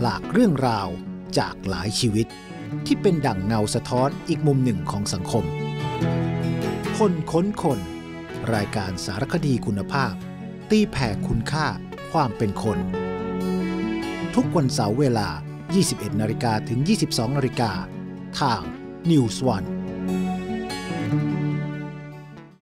หลากเรื่องราวจากหลายชีวิตที่เป็นดั่งเงาสะท้อนอีกมุมหนึ่งของสังคมคนค้นคนรายการสารคดีคุณภาพตีแผ่คุณค่าความเป็นคนทุกวันเสาร์เวลา 21:00 น. ถึง 22:00 น. ทาง News One